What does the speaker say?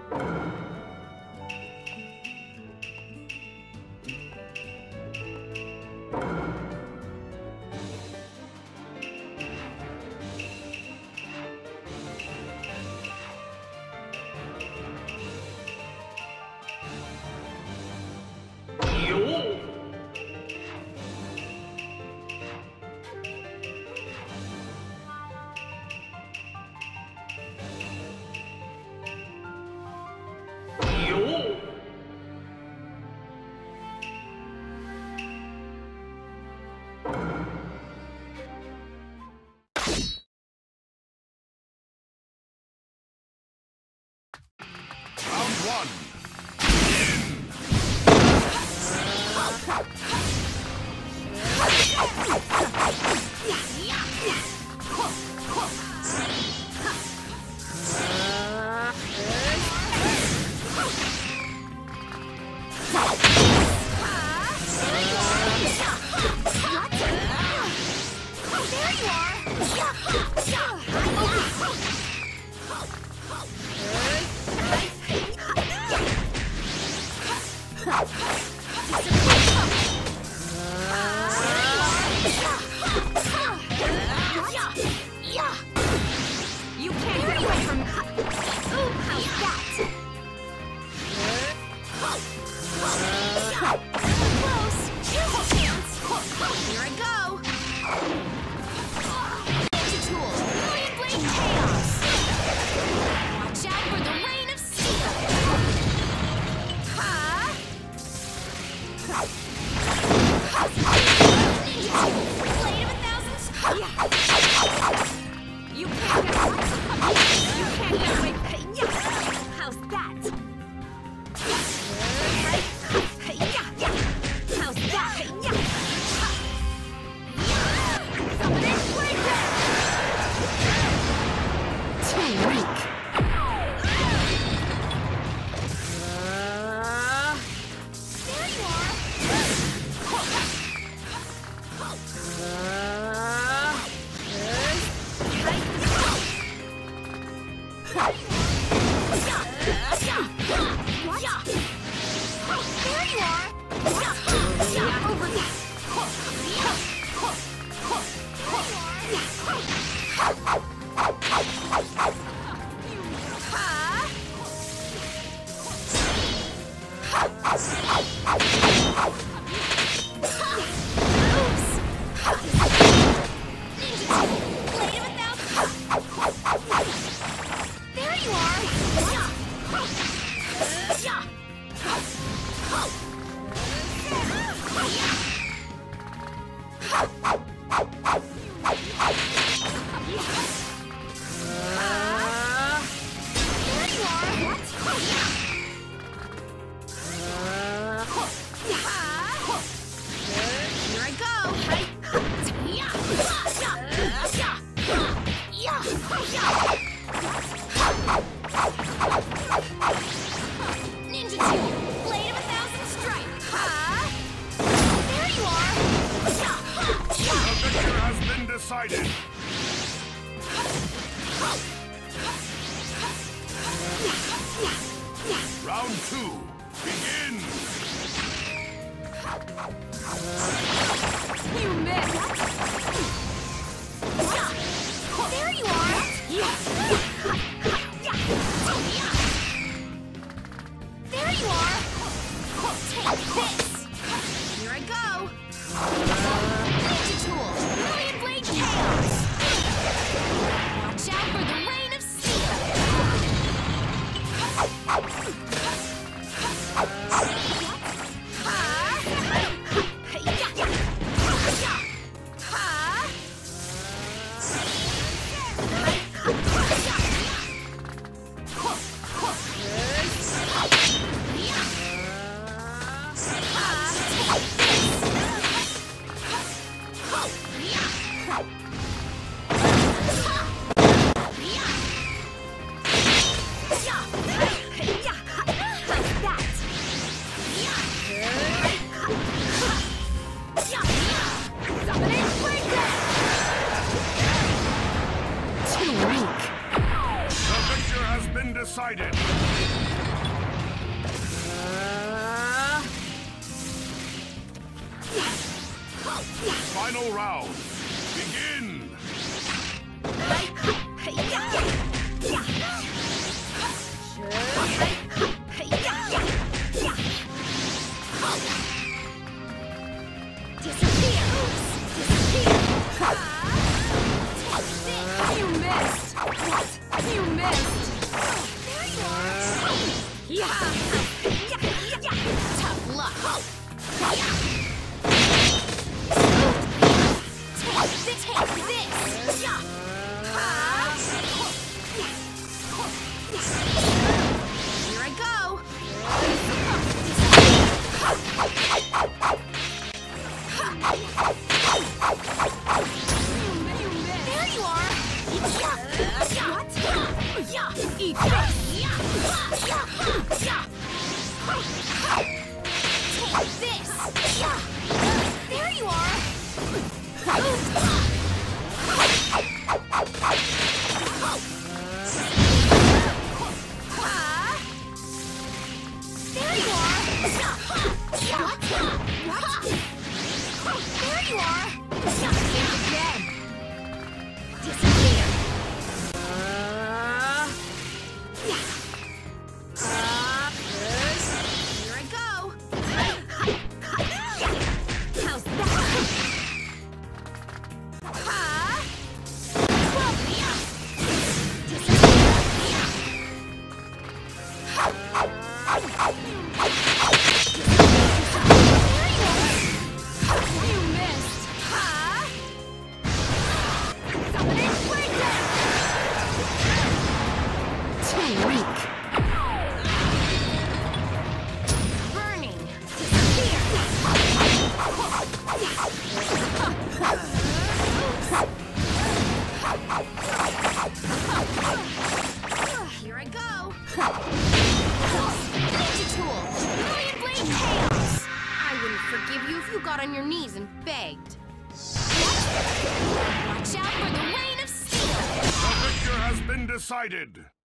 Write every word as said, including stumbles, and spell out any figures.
Decided. Final round. Begin. Disappear! Disappear! You missed! What? You missed! There you are! Yeah! Tough luck! Take this! Take this! Here I go! There you are! What? Eat this! Take this! There you are! There you are! What? What? There you are! Think again! Disappear! Uh, uh, here I go! How's that? Huh? You missed! Huh? Somebody break it! Too weak! Burning! Disappear! Here I go! Ninja tool! Brilliant blade chaos! I wouldn't forgive you if you got on your knees and begged. Watch out for the rain of steel! The victor has been decided.